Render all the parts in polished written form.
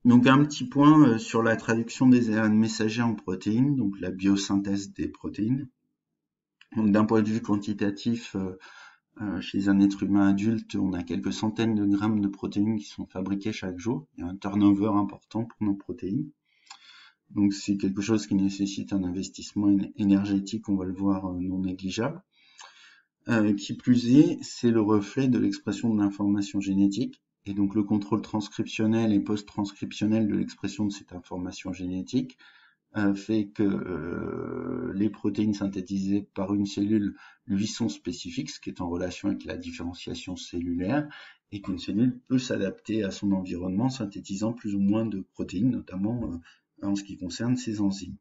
Donc un petit point sur la traduction des ARN messagers en protéines, donc la biosynthèse des protéines. Donc d'un point de vue quantitatif, chez un être humain adulte, on a quelques centaines de grammes de protéines qui sont fabriquées chaque jour. Il y a un turnover important pour nos protéines. Donc c'est quelque chose qui nécessite un investissement énergétique, on va le voir, non négligeable. Qui plus est, c'est le reflet de l'expression de l'information génétique. Et donc le contrôle transcriptionnel et post-transcriptionnel de l'expression de cette information génétique fait que les protéines synthétisées par une cellule lui sont spécifiques, ce qui est en relation avec la différenciation cellulaire, et qu'une cellule peut s'adapter à son environnement, synthétisant plus ou moins de protéines, notamment en ce qui concerne ses enzymes.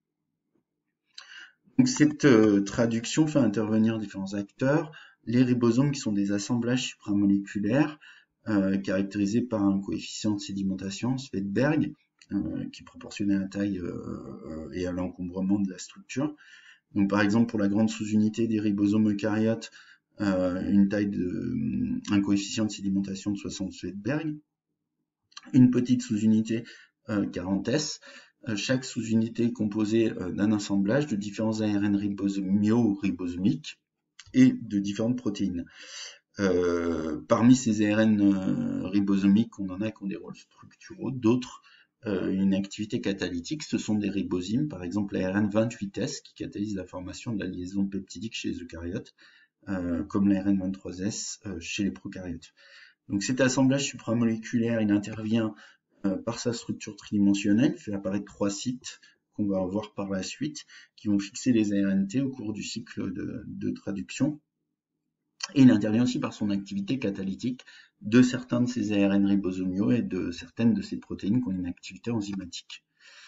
Donc cette traduction fait intervenir différents acteurs, les ribosomes qui sont des assemblages supramoléculaires caractérisés par un coefficient de sédimentation, Svedberg, qui est proportionné à la taille et à l'encombrement de la structure. Donc par exemple pour la grande sous-unité des ribosomes eucaryotes, un coefficient de sédimentation de 60 Svedberg. Une petite sous-unité 40 S. Chaque sous-unité est composée d'un assemblage de différents ARN ribosomiaux ou ribosomiques et de différentes protéines. Parmi ces ARN ribosomiques, on en a qui ont des rôles structuraux, d'autres une activité catalytique, ce sont des ribozymes, par exemple l'ARN 28S qui catalyse la formation de la liaison peptidique chez les eucaryotes, comme l'ARN 23S chez les prokaryotes. Donc cet assemblage supramoléculaire, il intervient par sa structure tridimensionnelle, fait apparaître 3 sites qu'on va voir par la suite, qui vont fixer les ARNT au cours du cycle de traduction. Et il intervient aussi par son activité catalytique de certains de ces ARN ribosomiaux et de certaines de ces protéines qui ont une activité enzymatique.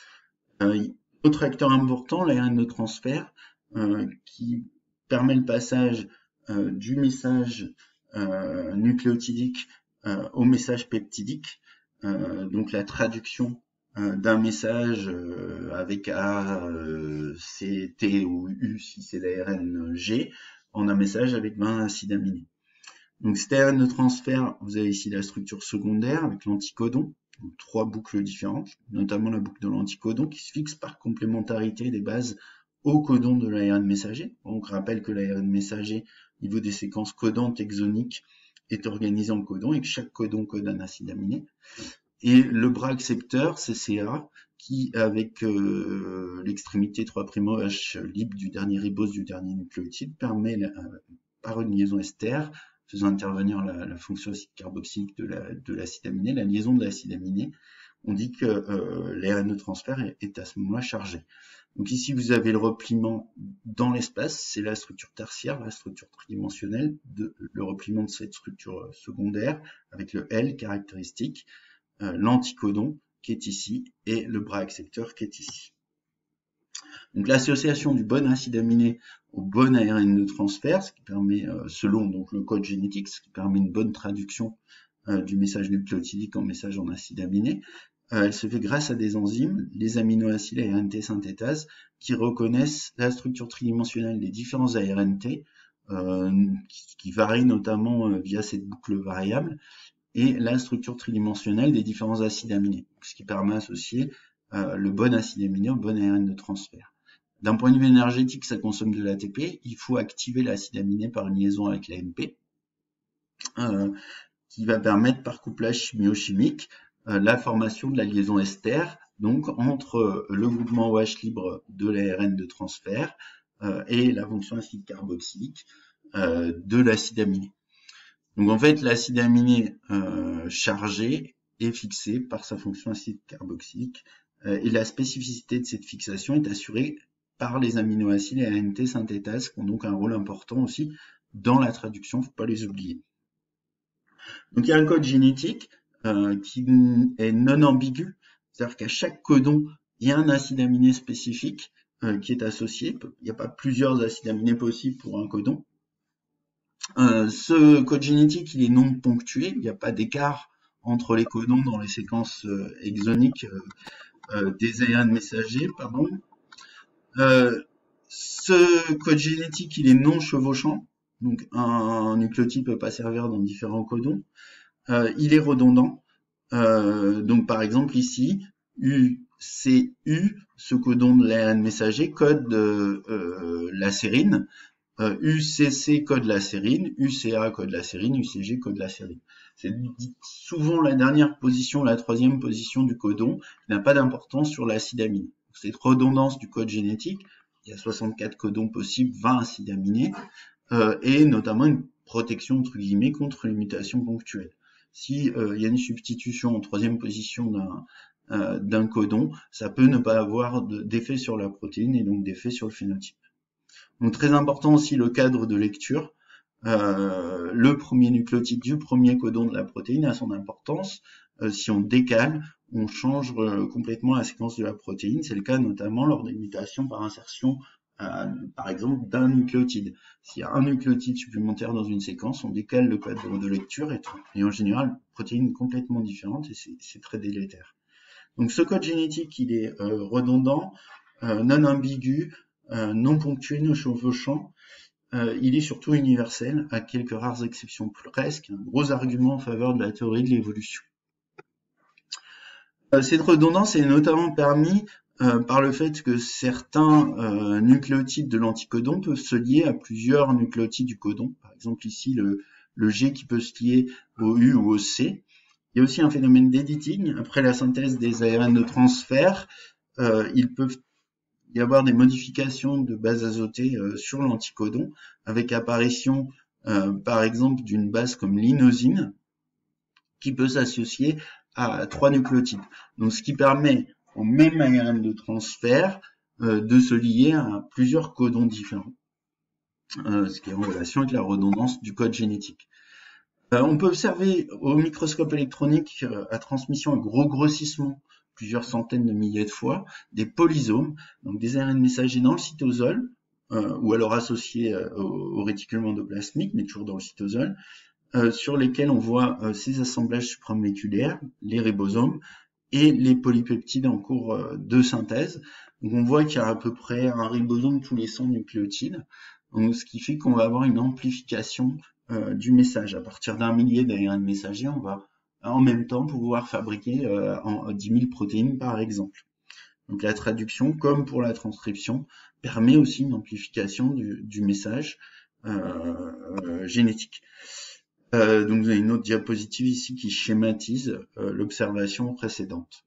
Autre acteur important, l'ARN de transfert, qui permet le passage du message nucléotidique au message peptidique, donc la traduction d'un message avec A, C, T ou U si c'est l'ARN G, en un message avec 20 acides aminés. Donc cet ARN de transfert, vous avez ici la structure secondaire avec l'anticodon, 3 boucles différentes, notamment la boucle de l'anticodon qui se fixe par complémentarité des bases au codon de l'ARN messager. Donc on rappelle que l'ARN messager, au niveau des séquences codantes exoniques, est organisé en codons et que chaque codon code un acide aminé. Et le bras accepteur, CCA, qui, avec l'extrémité 3'OH libre du dernier ribose du dernier nucléotide, permet, par une liaison ester, faisant intervenir la fonction acide carboxylique de l'acide aminé, la liaison de l'acide aminé, on dit que l'ARN de transfert est à ce moment-là chargé. Donc ici, vous avez le repliement dans l'espace, c'est la structure tertiaire, la structure tridimensionnelle, le repliement de cette structure secondaire, avec le L caractéristique, l'anticodon qui est ici et le bras accepteur qui est ici. Donc l'association du bon acide aminé au bon ARN de transfert, ce qui permet, selon donc le code génétique, ce qui permet une bonne traduction du message nucléotidique en message en acide aminé, elle se fait grâce à des enzymes, les aminoacides ARNT synthétase, qui reconnaissent la structure tridimensionnelle des différents ARNT, qui varient notamment via cette boucle variable, et la structure tridimensionnelle des différents acides aminés, ce qui permet d'associer le bon acide aminé au bon ARN de transfert. D'un point de vue énergétique, ça consomme de l'ATP, il faut activer l'acide aminé par une liaison avec l'AMP, qui va permettre par couplage chimio-chimique la formation de la liaison ester, donc entre le groupement OH libre de l'ARN de transfert et la fonction acide carboxylique de l'acide aminé. Donc en fait, l'acide aminé chargé est fixé par sa fonction acide carboxylique et la spécificité de cette fixation est assurée par les aminoacides et ANT synthétase qui ont donc un rôle important aussi dans la traduction, il ne faut pas les oublier. Donc il y a un code génétique qui est non ambigu, c'est-à-dire qu'à chaque codon, il y a un acide aminé spécifique qui est associé. Il n'y a pas plusieurs acides aminés possibles pour un codon. Ce code génétique, il est non ponctué, il n'y a pas d'écart entre les codons dans les séquences exoniques des ARN messagers, pardon. Ce code génétique, il est non chevauchant, donc un nucléotide peut pas servir dans différents codons. Il est redondant, Donc par exemple ici, UCU, ce codon de l'ARN messager, code la sérine. UCC code la sérine, UCA code la sérine, UCG code la sérine. C'est souvent la dernière position, la troisième position du codon, qui n'a pas d'importance sur l'acide amine. Cette redondance du code génétique, il y a 64 codons possibles, 20 acides aminés, et notamment une protection entre guillemets contre les mutations ponctuelles. Si il y a une substitution en troisième position d'un codon, ça peut ne pas avoir d'effet sur la protéine et donc d'effet sur le phénotype. Donc très important aussi le cadre de lecture. Le premier nucléotide du premier codon de la protéine a son importance. Si on décale, on change complètement la séquence de la protéine. C'est le cas notamment lors des mutations par insertion, par exemple, d'un nucléotide. S'il y a un nucléotide supplémentaire dans une séquence, on décale le cadre de lecture et en général, une protéine complètement différente et c'est très délétère. Donc ce code génétique, il est redondant, non ambigu, non ponctué, non chevauchant. Il est surtout universel, à quelques rares exceptions presque, un gros argument en faveur de la théorie de l'évolution. Cette redondance est notamment permise par le fait que certains nucléotides de l'anticodon peuvent se lier à plusieurs nucléotides du codon. Par exemple ici le G qui peut se lier au U ou au C. Il y a aussi un phénomène d'editing. Après la synthèse des ARN de transfert, ils peuvent y avoir des modifications de base azotée sur l'anticodon, avec apparition par exemple d'une base comme l'inosine, qui peut s'associer à 3 nucléotides. Donc ce qui permet au même ARN de transfert de se lier à plusieurs codons différents, ce qui est en relation avec la redondance du code génétique. On peut observer au microscope électronique à transmission à gros grossissement, plusieurs centaines de milliers de fois, des polysomes, donc des ARN messagers dans le cytosol, ou alors associés au réticulum endoplasmique, mais toujours dans le cytosol, sur lesquels on voit ces assemblages supramoléculaires, les ribosomes, et les polypeptides en cours de synthèse. Donc on voit qu'il y a à peu près un ribosome tous les 100 nucléotides, donc ce qui fait qu'on va avoir une amplification du message. À partir d'un millier d'ARN messagers, on va en même temps pouvoir fabriquer 10 000 protéines par exemple. Donc la traduction, comme pour la transcription, permet aussi une amplification du message génétique. Donc vous avez une autre diapositive ici qui schématise l'observation précédente.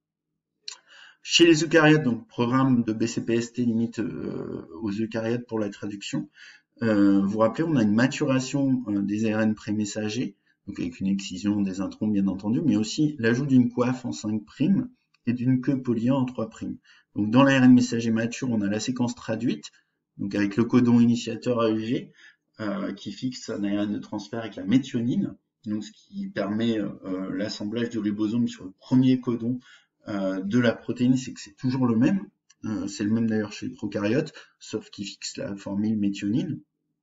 Chez les eucaryotes, donc programme de BCPST limite aux eucaryotes pour la traduction, vous vous rappelez, on a une maturation des ARN prémessagers, donc avec une excision des introns bien entendu, mais aussi l'ajout d'une coiffe en 5' et d'une queue polyée en 3'. Donc dans l'ARN messager mature, on a la séquence traduite, donc avec le codon initiateur AEG, qui fixe un ARN de transfert avec la méthionine, donc ce qui permet l'assemblage du ribosome sur le premier codon de la protéine, c'est que c'est toujours le même. C'est le même d'ailleurs chez les prokaryotes, sauf qu'il fixe la formule méthionine.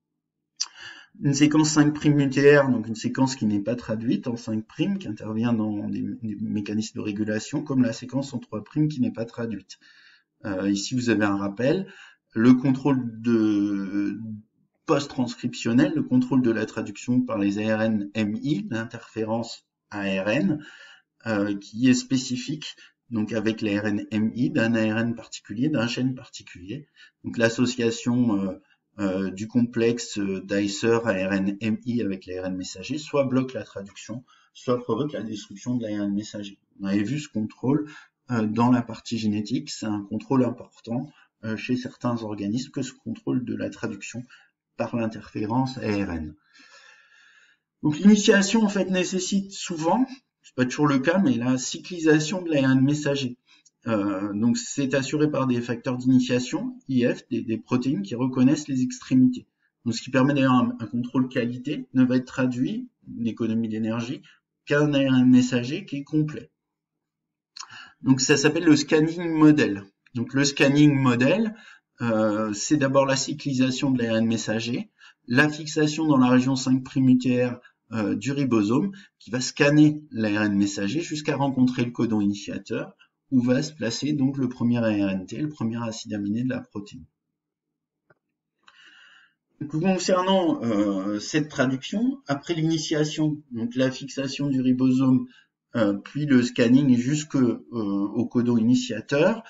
Une séquence 5' UTR, donc une séquence qui n'est pas traduite en 5', qui intervient dans des mécanismes de régulation, comme la séquence en 3' qui n'est pas traduite. Ici, vous avez un rappel. Le contrôle de post-transcriptionnel, le contrôle de la traduction par les ARN MI, l'interférence ARN, qui est spécifique, donc avec l'ARN MI d'un ARN particulier, d'un gène particulier. Donc l'association du complexe Dicer ARN MI avec l'ARN messager soit bloque la traduction, soit provoque la destruction de l'ARN messager. On avait vu ce contrôle dans la partie génétique, c'est un contrôle important chez certains organismes que ce contrôle de la traduction par l'interférence ARN. Donc l'initiation en fait nécessite souvent, c'est pas toujours le cas, mais la cyclisation de l'ARN messager. Donc c'est assuré par des facteurs d'initiation, IF, des protéines qui reconnaissent les extrémités. Donc ce qui permet d'ailleurs un contrôle qualité ne va être traduit, une économie d'énergie, qu'un ARN messager qui est complet. Donc ça s'appelle le scanning model. Donc le scanning model, c'est d'abord la cyclisation de l'ARN messager, la fixation dans la région 5' UTR du ribosome qui va scanner l'ARN messager jusqu'à rencontrer le codon initiateur où va se placer donc le premier ARNT, le premier acide aminé de la protéine. Concernant cette traduction, après l'initiation, donc la fixation du ribosome puis le scanning jusqu'au codon initiateur,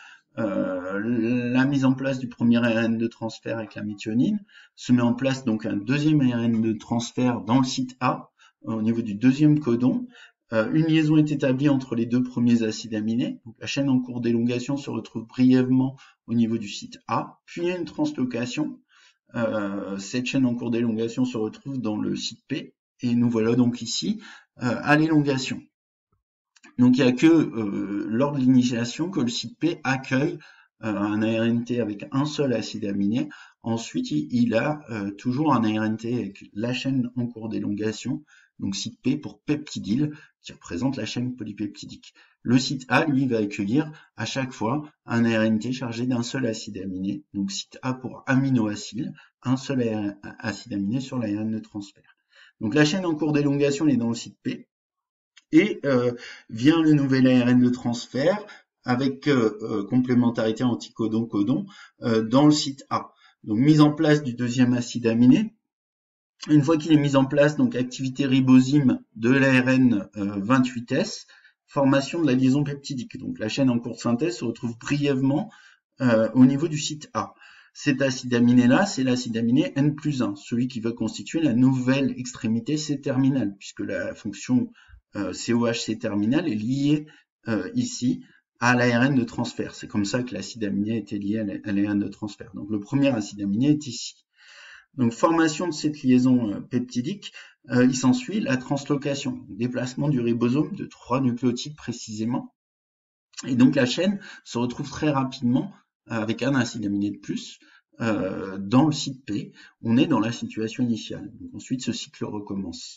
la mise en place du premier ARN de transfert avec la méthionine, se met en place donc un deuxième ARN de transfert dans le site A, au niveau du deuxième codon. Une liaison est établie entre les deux premiers acides aminés. Donc, la chaîne en cours d'élongation se retrouve brièvement au niveau du site A, puis il y a une translocation. Cette chaîne en cours d'élongation se retrouve dans le site P, et nous voilà donc ici à l'élongation. Donc il n'y a que lors de l'initiation que le site P accueille un ARNT avec un seul acide aminé. Ensuite, il a toujours un ARNT avec la chaîne en cours d'élongation, donc site P pour peptidyl, qui représente la chaîne polypeptidique. Le site A, lui, va accueillir à chaque fois un ARNT chargé d'un seul acide aminé, donc site A pour aminoacyle, un seul acide aminé sur l'ARN de transfert. Donc la chaîne en cours d'élongation est dans le site P, et vient le nouvel ARN de transfert avec complémentarité anticodon-codon dans le site A. Donc mise en place du deuxième acide aminé. Une fois qu'il est mis en place, donc activité ribosyme de l'ARN 28S, formation de la liaison peptidique. Donc la chaîne en cours de synthèse se retrouve brièvement au niveau du site A. Cet acide aminé-là, c'est l'acide aminé N+1, celui qui va constituer la nouvelle extrémité C-terminale, puisque la fonction COH-C terminale est liée ici à l'ARN de transfert. C'est comme ça que l'acide aminé était lié à l'ARN de transfert. Donc le premier acide aminé est ici. Donc formation de cette liaison peptidique, il s'ensuit la translocation, déplacement du ribosome de 3 nucléotides précisément. Et donc la chaîne se retrouve très rapidement avec un acide aminé de plus dans le site P. On est dans la situation initiale. Donc ensuite ce cycle recommence.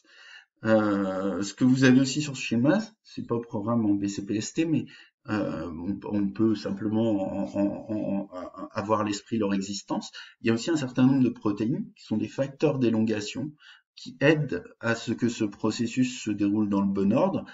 Ce que vous avez aussi sur ce schéma, c'est pas au programme en BCPST, mais on peut simplement avoir à l'esprit leur existence. Il y a aussi un certain nombre de protéines qui sont des facteurs d'élongation qui aident à ce que ce processus se déroule dans le bon ordre,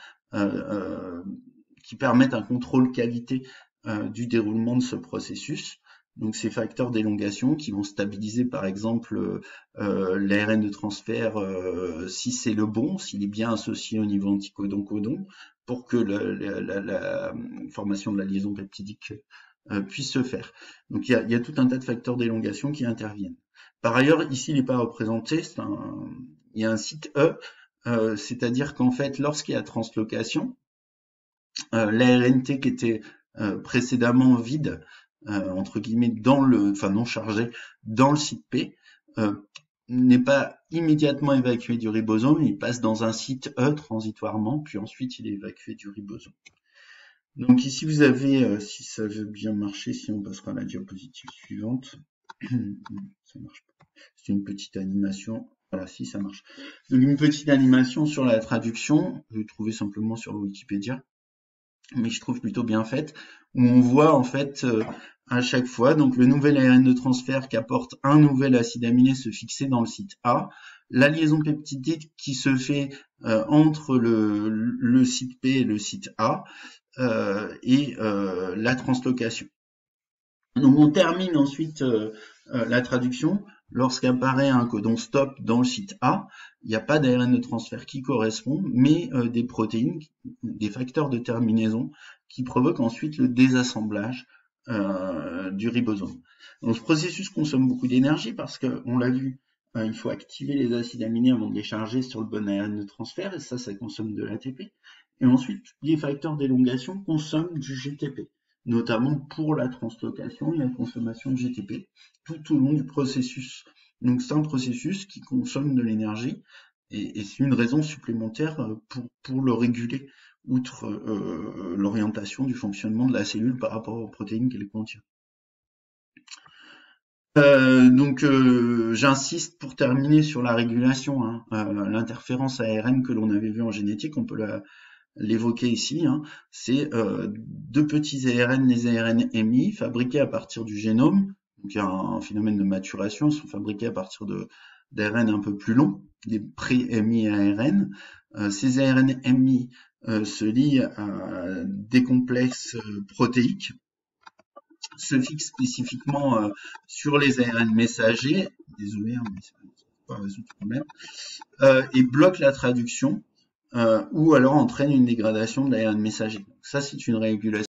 qui permettent un contrôle qualité du déroulement de ce processus. Donc ces facteurs d'élongation qui vont stabiliser par exemple l'ARN de transfert si c'est le bon, s'il est bien associé au niveau anticodon-codon, pour que la formation de la liaison peptidique puisse se faire. Donc il y a tout un tas de facteurs d'élongation qui interviennent. Par ailleurs, ici il n'est pas représenté, il y a un site E, c'est-à-dire qu'en fait lorsqu'il y a translocation, l'ARNT qui était précédemment vide, entre guillemets, non chargé, dans le site P, n'est pas immédiatement évacué du ribosome, il passe dans un site E transitoirement, puis ensuite il est évacué du ribosome. Donc ici vous avez, si ça veut bien marcher, si on passera à la diapositive suivante, ça marche pas. C'est une petite animation. Voilà, si ça marche. Donc une petite animation sur la traduction, je l'ai trouvée simplement sur Wikipédia, mais je trouve plutôt bien faite, où on voit en fait à chaque fois donc le nouvel ARN de transfert qui apporte un nouvel acide aminé se fixer dans le site A, la liaison peptidique qui se fait entre le site P et le site A, et la translocation. Donc on termine ensuite la traduction. Lorsqu'apparaît un codon stop dans le site A, il n'y a pas d'ARN de transfert qui correspond, mais des protéines, des facteurs de terminaison qui provoquent ensuite le désassemblage du ribosome. Donc ce processus consomme beaucoup d'énergie parce qu'on l'a vu, il faut activer les acides aminés avant de les charger sur le bon ARN de transfert, et ça consomme de l'ATP. Et ensuite, les facteurs d'élongation consomment du GTP, notamment pour la translocation et la consommation de GTP tout au long du processus. Donc c'est un processus qui consomme de l'énergie et c'est une raison supplémentaire pour le réguler, outre l'orientation du fonctionnement de la cellule par rapport aux protéines qu'elle contient. J'insiste pour terminer sur la régulation, l'interférence ARN que l'on avait vu en génétique, on peut l'évoquer ici, c'est deux petits ARN, les ARN MI, fabriqués à partir du génome. Donc il y a un phénomène de maturation, ils sont fabriqués à partir d'ARN un peu plus longs, des pré-MI ARN. Ces ARN MI se lient à des complexes protéiques, se fixent spécifiquement sur les ARN messagers, désolé, mais ça ne va pas résoudre le problème, et bloquent la traduction ou alors entraîne une dégradation de l'ARN messager. Donc ça, c'est une régulation